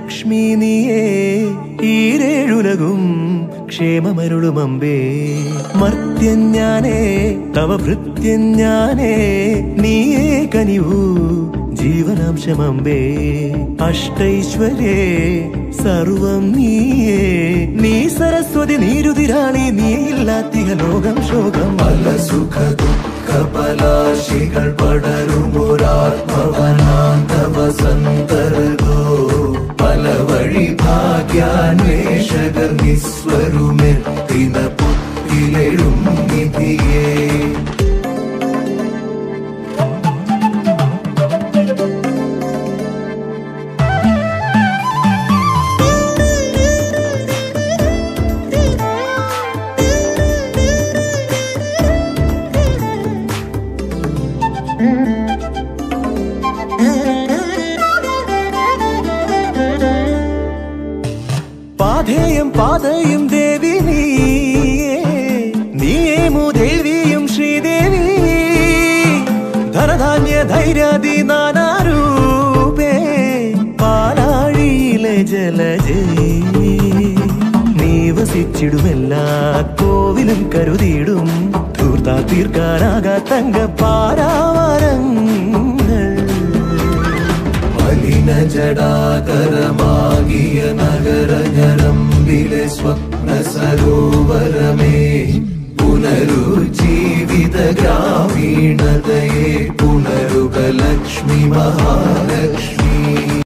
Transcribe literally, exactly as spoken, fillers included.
ലക്ഷ്മി നീയേ ഈരേഴുലകും ക്ഷേമമരുളുമമ്പേ മർത്യൻ ഞാനേ തവ ഭൃത്യൻ ഞാനേ നീയേ കനിവൂ ജീവനാംശമമ്പേ അഷ്ടൈശ്വര്യേ സർവം നീയേ നീ സരസ്വതി നീരുതിരാളി നീയില്ലാത്തിക ലോകം ശോകം പല സുഖ ദുഃഖ പലാശികൾ പടരുമൊരാത്മവനാന്തവ സന്തരതോ പല വഴി ഭാഗ്യാന്വേഷകർ നിസ്വരുമെത്തിന പുത്തിലെഴും നിധിയേ പാധേയം പാതയും ദേവി നീയേ നീയേമു ദേവിയും ശ്രീദേവി ധനധാന്യ ധൈര്യാദി നാനാരൂപേ പാലാഴിയിലെ ജലജേ നീ വസിച്ചിടുമെല്ലാ കോവിലും കരുതിയിടും ധൂർത്താ തീർക്കാനാകാ തങ്ക പാരാവരങ്ങൾ മലിന ജടാകരമാകിയ നഗരഞരമ്പിലെ സ്വപ്ന സരോവരമേ പുനരുജ്ജീവിത ഗ്രാമീണതയെ പുനരുക ലക്ഷ്മി മഹാലക്ഷ്മി